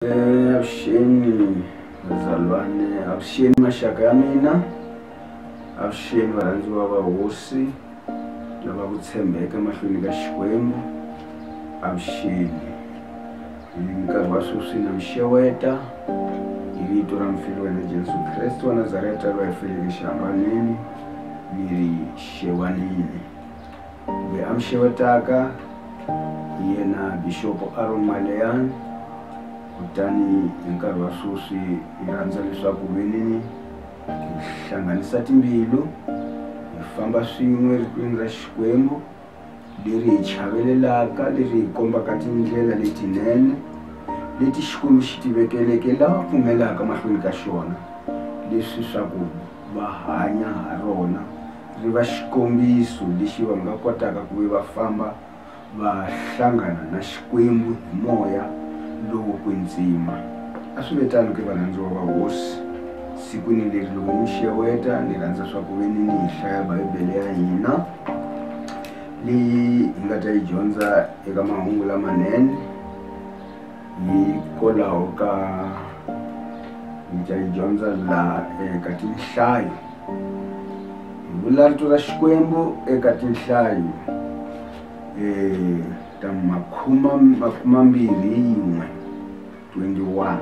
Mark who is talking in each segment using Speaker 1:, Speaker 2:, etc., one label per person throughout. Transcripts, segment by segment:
Speaker 1: Avuxeni vazalwane, avuxeni maxaka ya mina, avuxeni varhandziwa va hosi lava ku tshembeka mahlweni ka Xikwembu. Avuxeni hi nkarhi wa sweswi na mixeweta hi vito ra mfilo wena Jesu Kristo wa Nazareta loyi a feleke xihambaneni mi ri xewanini. Loyi a mi xewetaka hi yena Bishop Aron Maleyana. Kutani hi nkarhi wa sweswi hi rhandza leswaku venini hi hlanganisa timbilu hi famba swin'we rikwini ra Xikwembu leri hi chavelelaka, leri hi kombaka tindlela letinene leti Xikwembu xi tivekeleke lava pfumelaka mahlweni ka xona, leswi swa ku va hanya ha rona ri va xikombiso lexi va nga kotaka ku va famba va hlangana na Xikwembu hi moya lowo kwetsima. A swi vitani ke varhandziwa va hosi, sikwini leri loko mi xeweta ni rhandza swa ku venini hi hlaya Bibele ya hina leyi hi nga ta yi dyondza eka mahungu lamanene hikwalaho ka hi ta yi dyondza laha eka tinhlayo. Hi vula rito ra Xikwembu eka tinhlayo ta makumambirhi 21.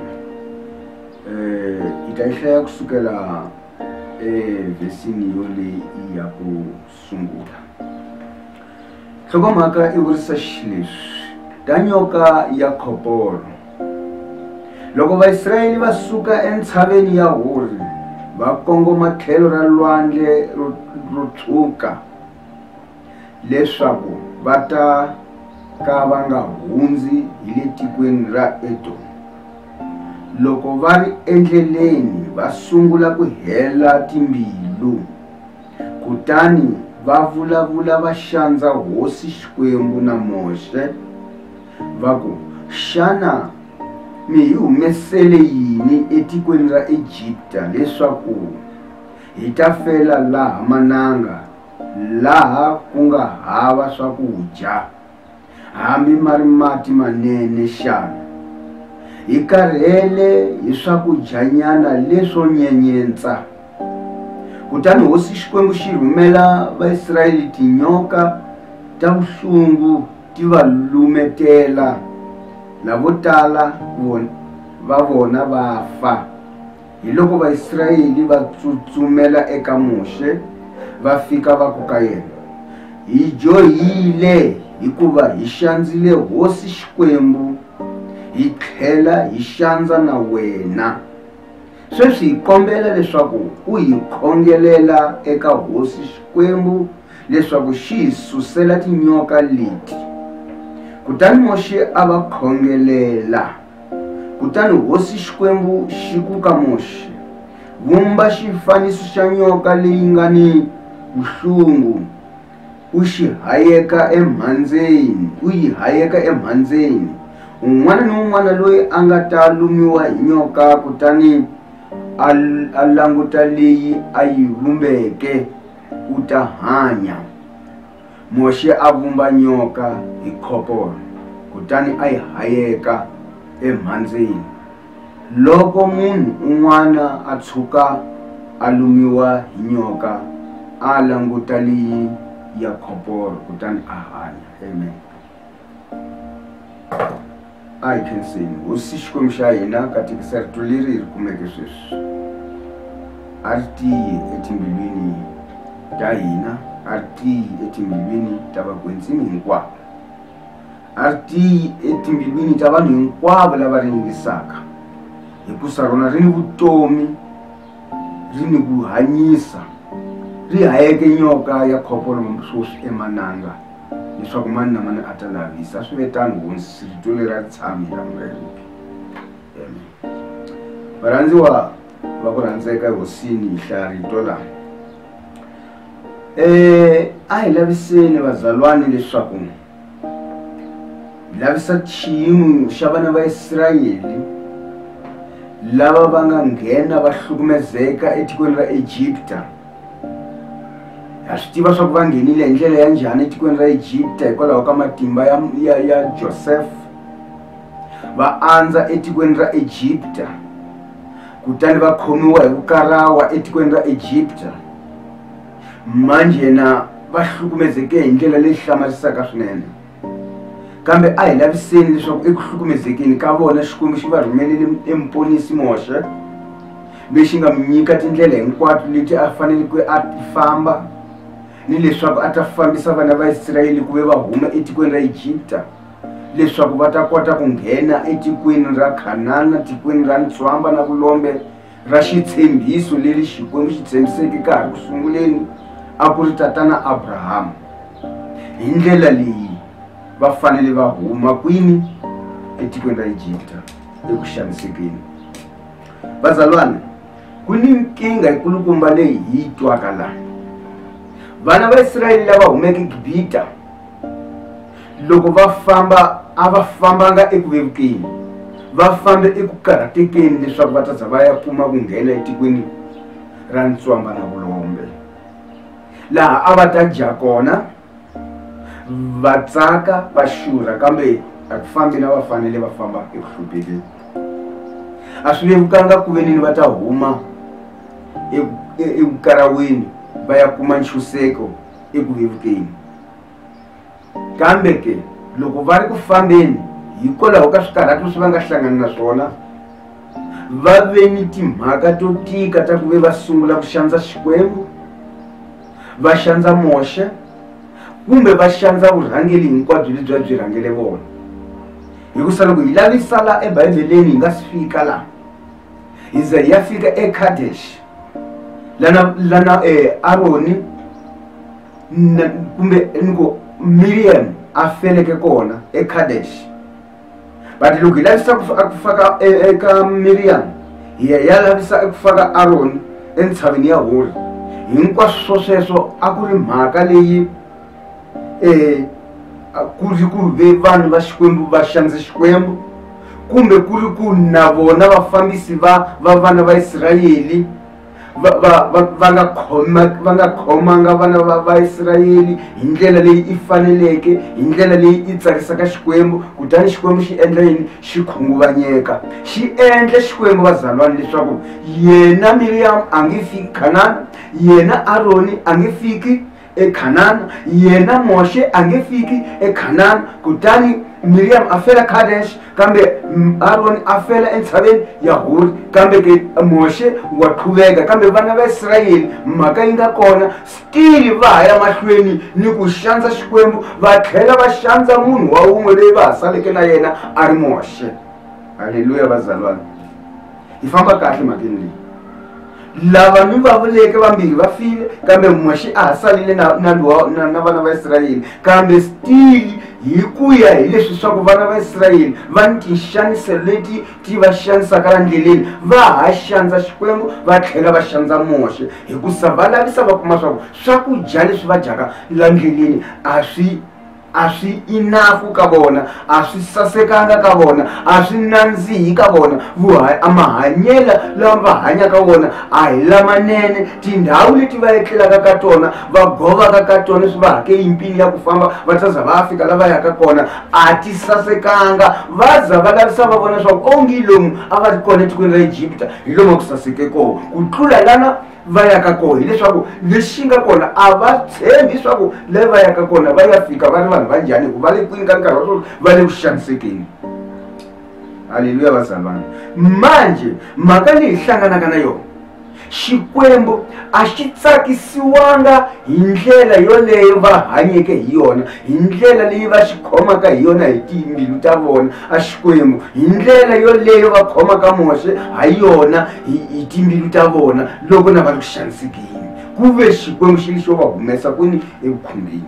Speaker 1: Hi ta yi hlaya kusukela vesini yo leyi ya ku sungula. Nhlokomhaka i vurisa xileswi ta nyoka ya Koporo. Loko Vaisirayeli va suka entshaveni ya Hori va kongoma tlhelo ra lwandle ro tshuka leswaku va ta ka va nga hundzi hi le tikweni ra Edo. Loko va ri endleleni va sungula ku hela timbilu, kutani va vulavula va xandza hosi Xikwembu na Moshe va ku, xana mi hi humesele yini etikweni ra Ejipta leswaku hi ta fela laha mananga, laha ku nga hava swakudya hambi ma ri mati manene xana? Hi karhele hi swakudyanyana leswo nyenyetsa. Kutani hosi Xikwembu xi rhumela Vaisirayeli tinyoka ta vuhlungu ti va lumetela, lavo tala va vona va fa. Hi loko Vaisirayeli va tsutsumela eka Moshe va fika va ku ka yena, hi johile hikuva hi xandzile hosi Xikwembu hi tlhela hi xandza na wena. Sweswi hi kombela leswaku u hi khongelela eka hosi Xikwembu leswaku xi hi susela tinyoka leti. Kutani Moshe a va khongelela. Kutani hosi Xikwembu xi ku ka Moshe, vumba xifaniso xa nyoka leyi nga ni vuhlungu, u yi hayeka emhandzeni. Un'wana ni un'wana loyi a nga ta lumiwa hi nyoka kutani a languta leyi a yi vumbeke u ta hanya. Moshe a vumba nyoka hi Koporo kutani a yi hayeka emhandzeni. Loko munhu un'wana a tshuka a lumiwa hi nyoka a languta leyi ya Koporo kutani a hanya. Amen. I can say hosi Xikwembu xa hina ka tikisa rito leri ri kumeke sweswi a ri tiyi etimbilwini ta hina, a ri tiyi etimbilwini ta vakwetsimi hinkwavo, a ri tiyi etimbilwini ta vanhu hinkwavo lava ri yingisaka, hikusa rona ri ni vutomi, ri ni ku hanyisa. Ri hayeke nyoka ya Koporo sweswi emananga leswaku mani na mani a ta lavisa. A swi vitani hosi rito leri a tshami la murhendzeki. Amen. Varhandziwa va ku rhandzeka hosini hi hlaya rito laha. A hi laviseni vazalwane leswaku hi lavisa xiyimo xa vana va Israyeli lava va nga nghena va hlukumezeka etikweni ra Ejipta. Ha swi tiva swa ku va nghenile hi ndlela ya njhani etikweni ra Ejipta hikwalaho ka matimba ya Joseph. va andza etikweni ra Egypta, kutani va khomiwa hi vukarawa etikweni ra Egypta. Manjena va hlukumezeke hi ndlela leyi hlamarisaka swinene, kambe a hi laviseni leswaku eku hlukumezekeni ka vona Xikwembu xi va rhumelele emuponisi Moshe, lexi nga mi nyika tindlela hinkwato leti a faneleke a famba, ni leswaku a ta fambisa vana va Israyeli ku ve va huma etikweni ra Egypta, leswaku va ta kota ku nghena etikweni ra Khanana, tikweni ra ntswamba na vulombe ra xitshembiso leri Xikwembu xi tshembiseke ka ha ri ku sunguleni a ku ri tatana Abraham. Hi ndlela leyi va fanele va huma kwini etikweni ra Egypta eku xanisekeni. Vazalwana, ku ni nkingha yikulukumba leyi hi twaka laha. Vana va Israyeli lava humeke Gibita, loko va famba a va fambanga eku vevukeni, va fambe eku karhatekeni leswaku va ta za va ya kuma ku nghena etikweni ra ntswamba na vulombe, laha a va ta dya kona, va tsaka, va xurha, kambe a ku fambi na va fanele va famba eku hluphekeni. A swi vevukanga ku ve ni va ta huma evukarawini va ya kuma nxuseko eku vevukeni, kambe ke loko va ri ku fambeni hikwalaho ka swikarhato leswi va nga hlangana na swona, va ve ni timhaka to tika ta ku ve va sungula ku xandza Xikwembu, va xandza Moshe, kumbe va xandza vurhangeli hinkwabyo lebyi byi rhangele vona. Hikusa loko hi lavisa la eBhayibheleni hi nga si fika la, hi ze hi ya fika eKadesh lana Aroni kumbe niko Miriam a feleke kona eKadesh. But loko hi lavisa ku faka eka Miriam, hi ya lavisa ku faka Aron entshaveni ya Hori. Hinkwaswo sweswo a ku ri mhaka leyi ku ri ku ve vanhu va Xikwembu va xandze Xikwembu, kumbe ku ri ku na vona vafambisi va vana va Israyeli va nga khomanga vana va Israyeli hi ndlela leyi i faneleke, hi ndlela leyi i tsakisaka Xikwembu. Kutani Xikwembu xi endla yini? Xi khunguvanyeka, xi endle Xikwembu vazalwana leswaku yena Miriam a nge fiki Khanana, yena Aroni a nge fiki eKhanana, yena Moshe a nge fiki eKhanana. Kutani Miriam a fela Kadesh, kambe Aron a fela entshaveni ya Hori, kambe ke Moshe wa qhuveka. Kambe vana va Israyeli mhaka yi nga kona, still va ha ya mahlweni ni ku xandza Xikwembu, va tlhela va xandza munhu wa wun'we leyi va ha saleke na yena a ri Moshe. Haleluya vazalwana, hi famba kahle mhakeni leyi. Lava mi va vuleke vambirhi va file, kambe Moshe a ha salile na vana va Israyeli. Kambe still hi ku ya hi leswi swa ku vana va Israyeli va ni tinxaniselo leti ti va xanisaka la ndleleni, va ha xandza Xikwembu, va tlhela va xandza Moshe. Hikusa va lavisa va kuma swa ku swakudya leswi va dyaka la ndleleni a swi enough ka vona, a swi sasekanga ka vona, a swi nandzihi ka vona. Mahanyelo lama va hanyaka wona a hi lamanene. Tindhawu leti va etlelaka ka tona, va govaka ka tona, swi va hake impini ya ku famba va ta za va fika la va yaka kona, a ti sasekanga. Va za va lavisa va vona swa ku onge lomu a va ri kona etikweni ra Egypta hi lomu ku saseke kona, ku tlula lana va yaka kona. Hileswaku lexi nga kona a va tshembi swa ku le va yaka kona va ya fika va ri vanhu va njhani, ku va le kwini ka nkarhi wa swona va le ku xanisekeni. Haleluya vazalwana. Manje mhaka leyi hlanganaka na yona, Xikwembu a xi tsakisiwanga hi ndlela yoleyo va hanyeke hi yona, hi ndlela leyi va xi khomaka hi yona hi timbilu ta vona. A Xikwembu hi ndlela yoleyo va khomaka Moshe ha yona hi timbilu ta vona loko na va ri ku xanisekeni. Ku ve Xikwembu xi xo va humesa kwini? Evukhumbini.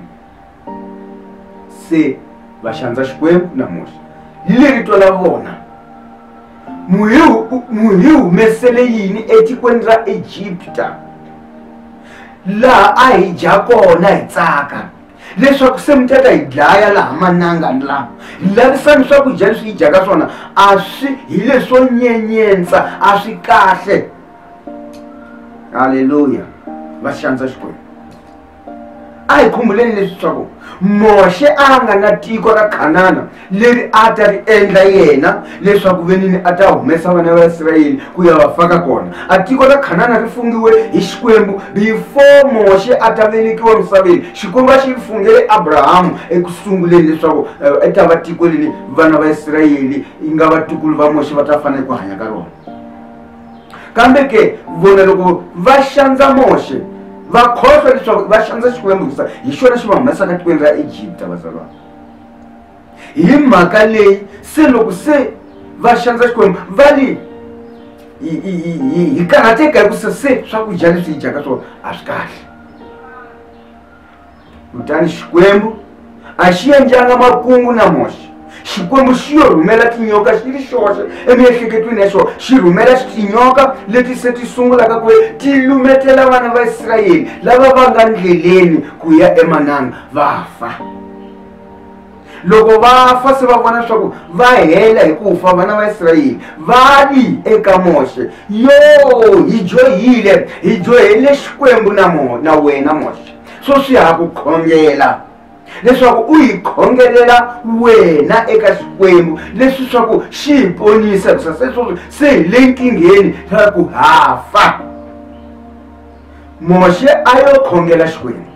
Speaker 1: Se va xandza Xikwembu na Moshe. Hi lerito la vona, mu hi humesele yini etikweni ra Egypta, laha a hi dya kona hi tsaka, leswaku se mi tata hi dlaya laha manangani laha. Hi lavisani swakudya leswi hi dyaka swona a swi hi leswo nyenyentsa, a swi kahle. Haleluya, va xandza Xikwembu. ai khumbuleni leswi swaku Moshe anga na tiko ra Khanana leri a ta ri endla yena leswaku venini a ta humesa vana va Israyeli ku ya va faka kona. A tiko ra Khanana ri fungiwe hi Xikwembu before Moshe a ta velekiwa misaveni. Xikwembu a xi fungele Abrahamu ekusunguleni leswaku a ta va tiko leni vana va Israyeli yi nga vatukulu va Moshe va ta fanele ku hanya ka rona. Kambe ke vona loko va xandza Moshe va khohlwa leswaku va xandza Xikwembu hi xona xi va humesaka tikweni ra Egypta vazalwana. Hi mhaka leyi se loko se va xandza Xikwembu va li hi karhateka hi ku se swakudya leswi hi dyaka swona a swi kahle. Kutani Xikwembu a xi endlanga makungu na Moshe. Xikwembu xi yo rhumela tinyoka xi ri xoxe emiehleketweni ya xona, xi rhumela tinyoka leti se ti sungulaka ku ti lumetela vana va Israyeli lava va nga ndleleni ku ya emananga va fa. Loko va fa se va vona swa ku va hela hi ku fa vana va Israyeli va li eka Moshe, yo hi dyohile Xikwembu na wena Moshe, so swi ha ku khongela leswaku u hi khongelela wena eka Xikwembu leswi swa ku xi hi ponisa se hi le nkingeni swa ku hafa. Moshe a yo khongela Xikwembu,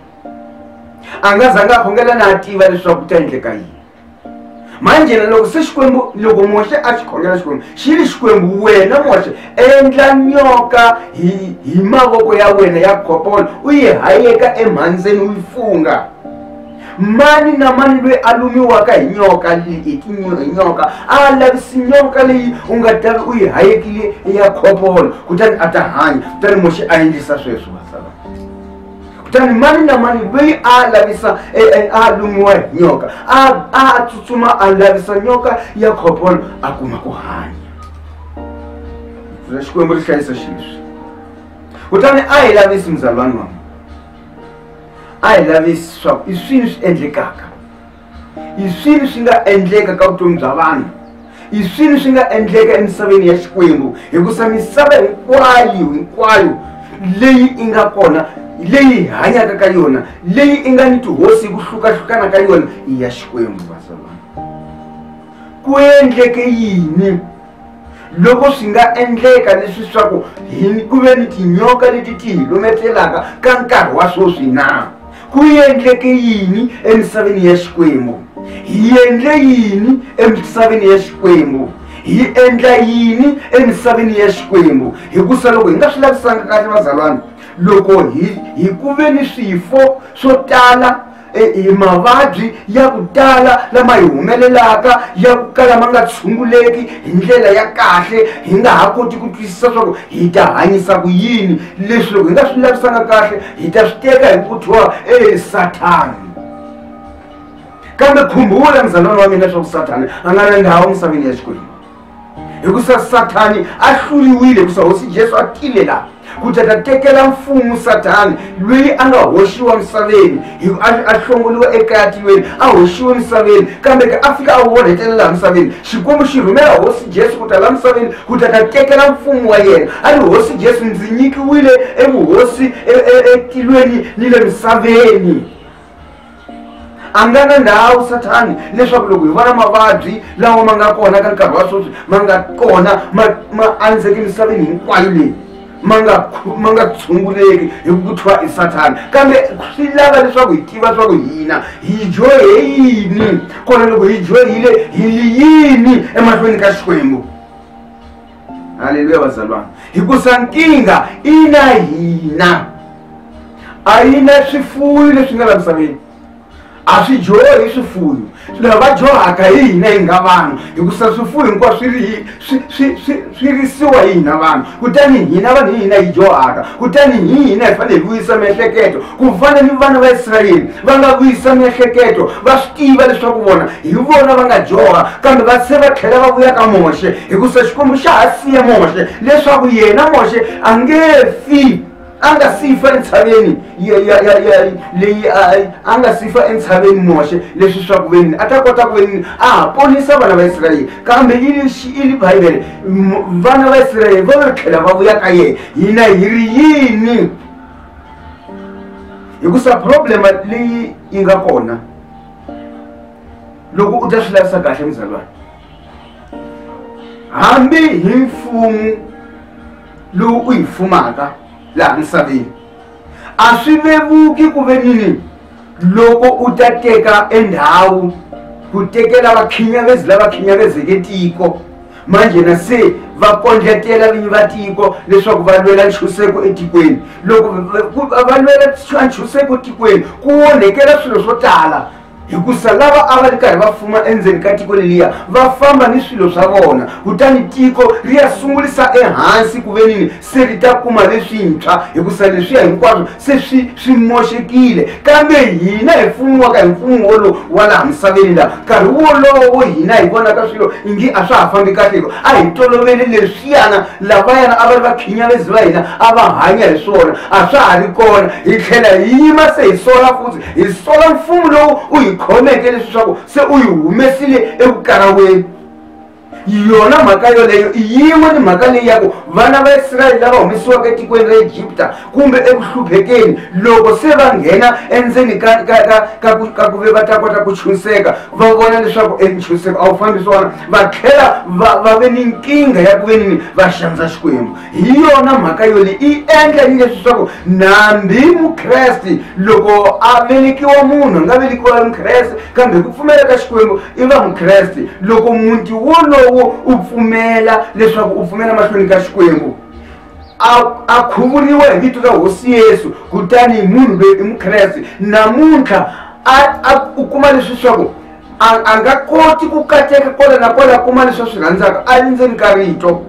Speaker 1: a nga zanga a khongela na a tiva leswaku ta endleka yini. Manjhe loko se Xikwembu, loko Moshe a xi khongela Xikwembu xi ri Xikwembu wena Moshe endla nyoka hi mavoko ya wena ya Koporo u yi hayeka emhandzeni u yi funga. Mani na mani loyi a lumiwaka hi nyoka hi nyoka a lavisi nyoka leyi u nga ta u yi hayekile ya Koporo kutani a ta hanya. Kutani Moshe a endlisa sweswo vasala. Kutani mani na mani loyi a lavisa a lumiwa hi nyoka a tsutsuma a lavisa nyoka ya Koporo a kuma ku hanya. Xikwembu ri hlayisa xileswi. Kutani a hi lavisi mzalwana wa a hi lavisi swa i swilo swi endlekaka, i swilo swi nga endleka ka vutomi bya vanhu, i swilo swi nga endleka emisaveni ya Xikwembu hikusa misava hinkwayo leyi i nga kona, leyi hi hanyaka ka yona, leyi i nga ni tihosi hi ku hlukahlukana ka yona i ya Xikwembu vasalwana. Ku endleke yini loko swi nga endleka leswi swa ku ku ve ni tinyoka leti ti hi lumetelaka ka nkarhi wa swoswi na? Ku endleke yini emisaveni ya Xikwembu? Hi endle yini emisaveni ya Xikwembu? Hi endla yini emisaveni ya Xikwembu? Hikusa loko hi nga swi lavisanga kahle vazalwana, loko hi ku ve ni swifo swo tala hi mavabyi ya ku tala lama hi humelelaka ya ku kala ma nga tshunguleki hi ndlela ya kahle, hi nga ha koti ku twisisa swa ku hi ta hanyisa ku yini. Leswi loko hi nga swi lavisanga kahle hi ta swi teka hi ku thyiwa Sathani. Kambe khumbula mzalwana wa mina swa ku Sathani a nga na ndhawu misaveni ya Xikwembu, hikusa Sathani a hluriwile hikusa hosi Jesu a tile laha ku ta tekela mfumo Sathani loyi a nga hoxiwa misaveni, a hlongoliwa ekaya tilweni, a hoxiwa misaveni, kambe a fika a onhetelela misaveni. Xikwembu xi rhumela hosi Jesu ku ta la misaveni ku ta tekela mfumo wa yena. A ri hosi Jesu ndzi nyikiwile evuhosi etilweni ni le misaveni. A nga na ndhawu Sathani leswaku loko hi vona mavabyi lawa ma nga kona ka nkarhi wa sweswi ma nga kona ma andzeke misaveni hinkwayo leyi ma nga tshunguleki hi ku thyiwa i Sathani. Kambe swi lava leswaku hi tiva swa ku hina hi dyohe yini, kona loko hi dyohile hi yini emahlweni ka Xikwembu. Haleluya vazalwana. Hikusa nkinga ina hina, a yi na swifuwo leswi nga la misaveni, a swi dyohi swifuwo lava dyohaka hi hina hi nga vanhu, hikusa swifuwo hinkwaswo swi risiwa hi hina vanhu. Kutani hina vanhu hi hina hi dyohaka, kutani hi hina hi fanele hi vuyisa miehleketo ku fana ni vana va Israyeli va nga vuyisa miehleketo, va swi tiva leswaku vona hi vona va nga dyoha, kambe va se va tlhela va vuya ka Moshe hikusa Xikwembu xa ha siya Moshe leswaku yena Moshe a nge fi a nga sifa entshaveni leyi a nga sifa entshaveni Moshe, leswi swa ku veni a ta kota ku veni a ponisa vana va Israyeli. Kambe ili Bibele vana va Israyeli va tlhela va vuya ka yena, hina hi ri yini? hikusa problem leyi yi nga kona loko u ta swi lavisa kahle mzalwana hambi hi mfumo lowu u yi fumaka laha misaveni a swi vevuki ku ve nini loko u ta teka endhawu ku tekela vakhinyavezi lava khinyavezeke tiko manje na se va kondletela vinyi va tiko leswaku va lwela nchuseko etikweni loko va lwela nchuseko tikweni ku onhekela swilo swo tala hikusa lava a va ri karhi va fuma endzeni ka tiko leliya va famba ni swilo swa vona kutani tiko ri ya sungulisa ehansi ku ve nini se ri ta kuma leswintshwa hikusa leswiya hinkwaswo se swi moxekile kambe hina hi fumiwaka hi mfumo wolowo wa laha misaveni laha nkarhi wolowo hina hi vonaka swilo ingi a swa ha fambi kahle hiko a hi tolovele leswiyana lavayana a va ri vakhinyavezi va hina a va hanya hi swona a swa ha ri kona hi tlhela hi yima se hi sola futhi hi sola mfumo lowu u hi khomeke leswaku se u yi humesile evukarhaweni yona mhaka yoleyo yin'we ni mhaka leyi ya ku vana va Israyele lava humesiwaka etikweni ra Egypta kumbe ekuhluphekeni loko se va nghena endzeni ka ku ve va ta kota ku chuniseka va vona leswaku nchuseko a wu fambi swona va tlhela va ve ni nkingha ya ku ve nini va xandza Xikwembu hi yona mhaka yoleyi i endla ni leswi swaku nambi mukreste loko a velekiwa munhu a nga velekiwa mukreste kambe ku pfumela ka Xikwembu i va mukreste loko muti wolowo u pfumela leswaku u pfumela mahlweni ka Xikwembu a khuvuriwa hi vito ra Hosi Yesu kutani munhu loyi i mukreste namuntlha u kuma leswi swaku a nga koti ku kateka kola na kola kuma leswi swi rhandzaka a ri ndzeni ka rito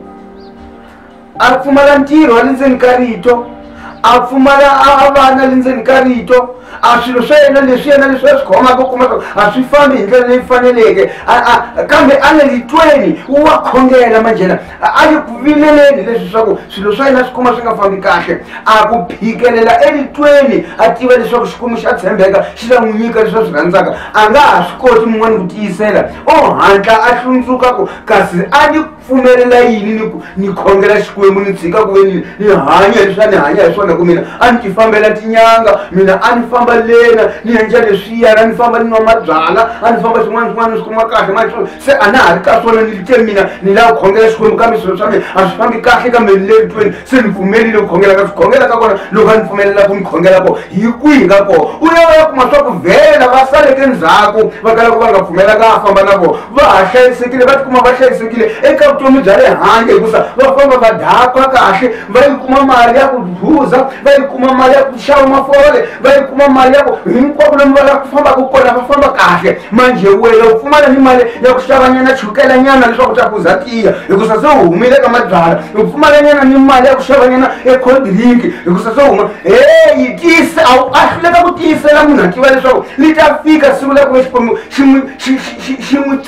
Speaker 1: a pfumala ntirho a ri ndzeni ka rito a pfumala a vana le ndzeni ka rito a swilo swa yena leswi swi khomaka kuma a swi fambi hi ndlela leyi faneleke kambe a le litweni wa khongela manjhela a le ku vileleni leswi swaku swilo swa yena swi kuma swi nga fambi kahle a ku phikelela elitweni a tiva leswaku Xikwembu xa tshembeka xi ta n'wi nyika leswi swi rhandzaka a nga ha swi koti mun'wana ku tiyisela o hatla a hlundzuka ku kasi a ni pfumelela yini ni khongela Xikwembu ni tshika ku ve ni hanya leswi a ni hanya hi swona ku mina a ni ti fambela tinyanga mina a ni famba lena ni endla leswiyana a ni famba ni nwa mabyala a ni famba swin'wana swi kuma kahle manje se a na ha ri ka swona ni te mina ni lava ku khongela Xikwembu kambe swilo swa mina a swi fambi kahle kambe ni le litweni se ni pfumelile ku khongela ka swikhongela ka kona loko a ni pfumelela ku ni khongela ko hi kwihi ka kona u ya kuma swa ku vhela va saleke ndzhaku va kala ku va nga pfumelaka a famba na vona va ha hlayisekile va tikuma va hlayisekile eka vutomi bya le handle hikusa va famba va dakwa kahle va yi kuma mali ya ku dhuza va yi kuma mali ya ku xava mafole va yi kuma mali ya ku hinkwako lomu va la ku famba ku kona va famba kahle manje wena u pfumala ni mali ya ku xava nyana chukela nyana leswaku ta kuza tiya hikusa se u humile ka mabyala u pfumala nyana ni mali ya ku xava nyana cold drink hikusa se huma hey tisa a hluleka ku tiyisela munhu a tiva leswaku li ta fika siku la ku ve Xikwembu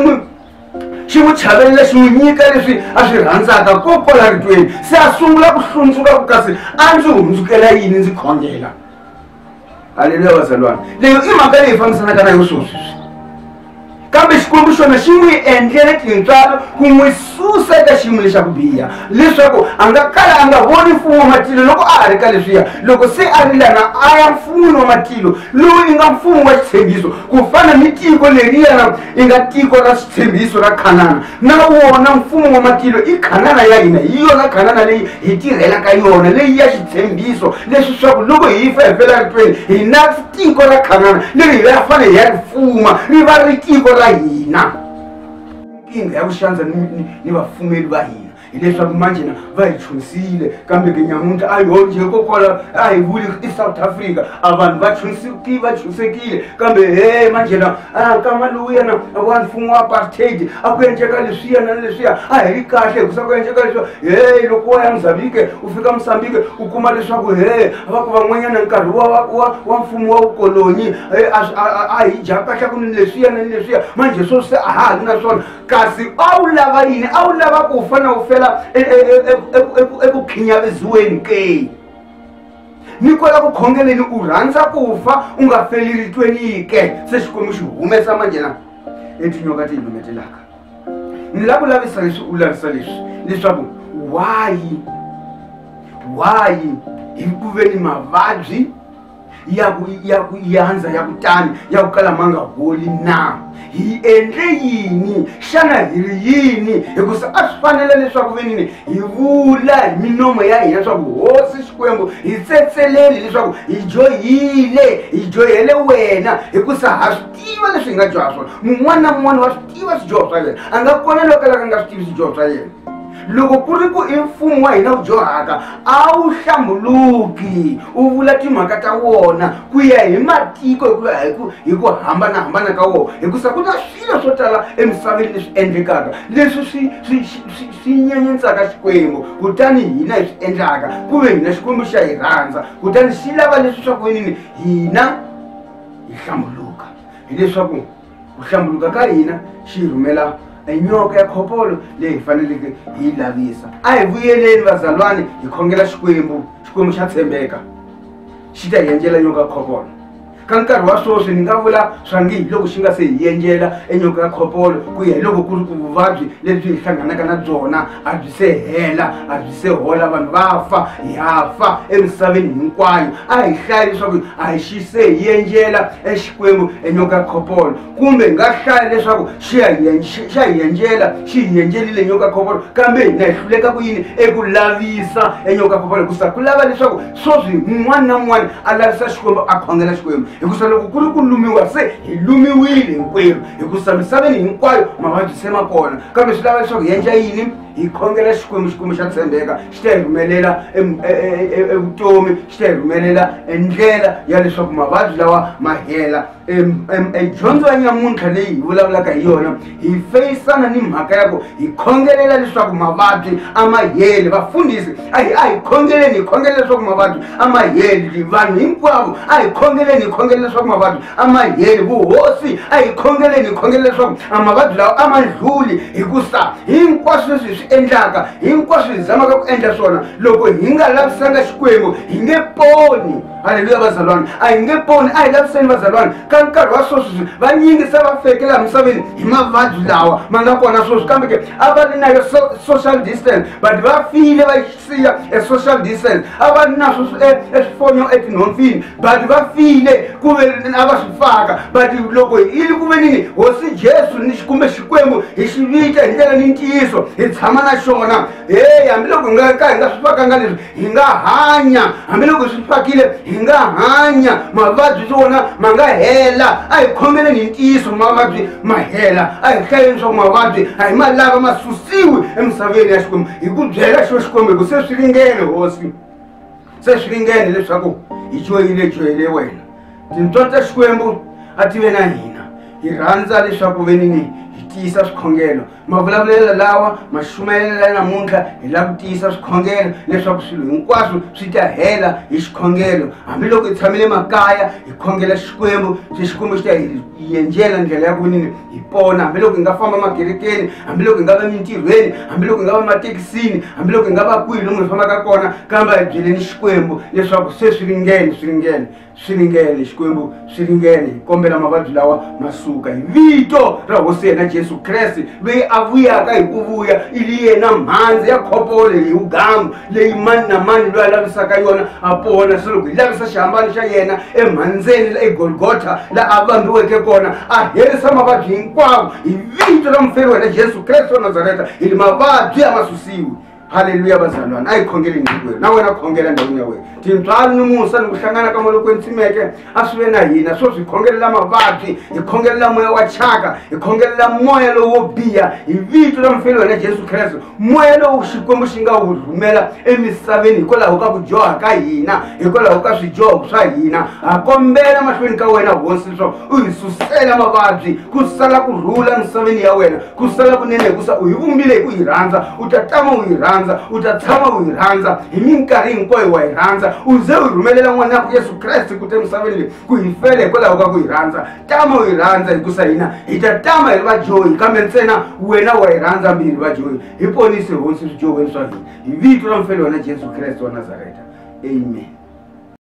Speaker 1: xi n'wi chavelela xi n'wi nyika leswi a swi rhandzaka kokwala ritweni se a sungula ku hlundzuka ku kasi a ndzi hundzukela yini ndzi khongela haleluya vazalwana leyo i mhaka leyi fambisanaka na yo swoswi kambe Xikwembu xona xi n'wi endlele tintswalo ku n'wi susa eka xiyimo lexa ku biha leswaku a nga kala a nga voni mfumo wa matilo loko a ha ri ka leswiya loko se a ri lana a ya mfumo wa matilo lowu i nga mfumo wa xitshembiso ku fana ni tiko leriyana i nga tiko ra xitshembiso ra Khanana na wona mfumo wa matilo i Khanana ya hina hi yona Khanana leyi hi tirhelaka yona leyi ya xitshembiso leswi swaku loko hi fa hi fela ritweni hi na tiko ra Khanana leri hi ya fane hi ya ri fuma ri va ri tiko ra hina nkingha ya ku xandza ni vafumeli va hina hileswaku manjena va hi chunisile kambe ke nyamuntlha a hi honje kokwala a hi vuli eSouth Africa a vanhu va chusekile kambe he manjena nkama lowuyana wa mfumo wa apartheid a ku endleka leswiya na leswiya a hi ri kahle hikusa ku endleka leswiya he loko wa ya Mozambique u fika Mozambique u kuma leswaku he va ku van'wanyana nkarhi wa mfumo wa vukolonyi a hi dya kahle ku ni leswiya na leswiya manje swo se a ha ri na swona kasi a wu lava yini a wu lava ku fana u fela eku khinyaveziweni ke ni kola ku khongeleni u rhandza ku fa u nga feli ritweni ke se Xikwembu xi humesa manjena etinyoka ti lumetelaka ni lava ku lavisa leswi u lavisa leswi leswaku why hi ku ve ni mavabyi ya ku yanza ya kutani ya ku kala manga holi na hi endle yini xana hi ri yini hikusa a swi fanele leswaku venini hi vula hi minomo ya hina leswaku hosi Xikwembu hi tsetseleli leswaku hi joyele wena hikusa ha swi tiva leswi hi nga dyoha swona mun'wana na mun'wana wa swi tiva swidyoho swa yena a nga kona loko kalaka nga swi tivi swidyoho swa yena loko ku ri ku i mfumo wa hina wu dyohaka a wu hlambuluki u vula timhaka ta wona ku ya hi matiko hi ku hambanahambana ka wona hikusa ku na swilo swo tala emisaveni leswi endlekaka leswi swi nyenyetsaka Xikwembu kutani hina hi swi endlaka ku ve hina Xikwembu xa hi rhandza kutani xi lava leswi swa ku venini hina hi hlambuluka hileswaku ku hlambuluka ka hina xi rhumela nyoka ya Koporo leyi faneleke hi lavisa a hi vuyeleni vazalwane hi khongela Xikwembu xa tshembeka xi ta hi endlela nyoka ya Koporo ka nkarhi wa swoswi ni nga vula swa ngi hi loko xi nga se hi endlela nyoka ya Koporo ku ya hi loko ku ri ku vuvabyi lebyi hi hlanganaka na byona a byi se hela a byi se hola vanhu va fa hi hafa emisaveni hinkwayo a hi hlayi leswaku a hi xi se hi endlela Xikwembu nyoka ya Koporo kumbe nga hlaya leswaku xi hi endlelile nyoka ya Koporo kambe hina hi hluleka ku yini eku lavisa nyoka ya Koporo hikusa ku lava leswaku swoswi un'wana na un'wana a lavisa Xikwembu a khongela Xikwembu hikusa loko ku ri ku lumiwa se hi lumiwile hinkwerhu hikusa misaveni hinkwayo mavabyi se ma kona kambe swi lava leswaku hi endla yini hi khongela Xikwembu xa tshembeka xi ta hi rhumelela evutomi xi ta hi rhumelela endlela ya leswaku mavabyi lawa ma hela dyondzo ya nyamuntlha leyi hi vulavulaka hi yona hi feyisana ni mhaka ya ku hi khongelela leswaku mavabyi a ma heli vafundhisi a hi khongeleni leswaku mavabyi a ma heli vanhu hinkwavo a hi khongeleni leswaku mavabyi a ma heli vuhosi a hi khongeleni leswaku mavabyi lawa a ma ndluli hikusa hinkwaswo leswi swi endlaka hinkwaswo hi zamaka ku endla swona loko hi nga lavisanga Xikwembu hi nge poni haleluya vazalwana a hi nge poni a hi laviseni vazalwana ka nkarhi wa swoswi vanyingi se va fekela misaveni hi mavabyi lawa ma nga kona swoswi kambe ke a va ri na social distance but va file va siya social distance a va ri na swifonyo etinhompfini but va file ku ve a va swi faka but loko hi ri ku ve nini hosi Jesu kumbe Xikwembu hi xi vita hi ndlela ni ntiyiso hi tshama na xona hambiloko hi nga swi fakanga leswi hi nga hanya hambiloko hi swi fakile hi nga hanya mavabyi wona ma nga hela a hi khomeleni hi ntiyiso mavabyi ma hela a hi hlayeni leswaku mavabyi a hi ma lava ma susiwi emisaveni ya Xikwembu hi ku byela Xikwembu hi ku se swi ringene hosi se swi ringene leswaku hi joyile wena tintswa ta Xikwembu a ti ve na hina hi rhandza leswaku venini hi tiyisa swikhongelo mavulavulelo lawa ma xumelela namuntlha hi lava ku tiyisa swikhongelo leswaku swilo hinkwaswo swi ta hela hi xikhongelo hambiloko hi tshamile makaya hi khongela Xikwembu Xikwembu xi ta hi endlela ndlela ya ku venini hi pona hambiloko hi nga famba makerekeni hambiloko hi nga va mintirhweni hambiloko hi nga va matekisini hambiloko hi nga va kwihi lomu hi fambaka kona kambe hi byeleni Xikwembu leswaku se swi ringene Xikwembu swi ringene hi kombela mavabyi lawa masuka hi vito ra hosi yena Jesu Kreste loyi a vuyaka hi ku vuya ili yena mhandzi ya Koporo hi ugamu leyi mani na mani loyi a lavisaka yona a pona se loko hi lavisa xihambano xa yena emhandzeni eGolgotha la a vambiweke kona a herisa mavabyi hinkwawo hi vito ra muferi wena Jesu Kreste wa Nazareta hi mavabyi a masusiwi haleluya vazalwana a hi khongeleni hinkwerhu na wena khongela ndhawini ya wena tintswalo ni musa ni ku hlangana ka malokweni tsimeke a swi ve na hina swo swi khongelela mavabyi hi khongelela moya wa chaka hi khongelela moya lowu wo biha hi vito ra muferi wena Jesu Kreste moya lowu Xikwembu xi nga wu rhumela emisaveni hikwalaho ka ku dyoha ka hina hikwalaho ka swidyoho swa hina ha kombela mahlweni ka wena hosi leswaku u hi susela mavabyi ku sala ku rhula misaveni ya wena ku sala kunene hikusa u hi vumbile hi ku hi rhandza u ta tama u hi rhandza u ta tshama u hi rhandza hi minkarhi hinkwayo wa hi rhandza u ze u rhumelela n'wana wako Yesu Kreste ku te misaveni leyi ku hi fela hikwalaho ka ku hi rhandza tama u hi rhandza hikusa hina hi ta tama hi ri vajohi kambe ntsena wena wa hi rhandza mbirhi vajohi hi ponisi hosi swidyohweni swa hina hi vito ra mufeli wena Jesu Kreste wa Nazareta amen.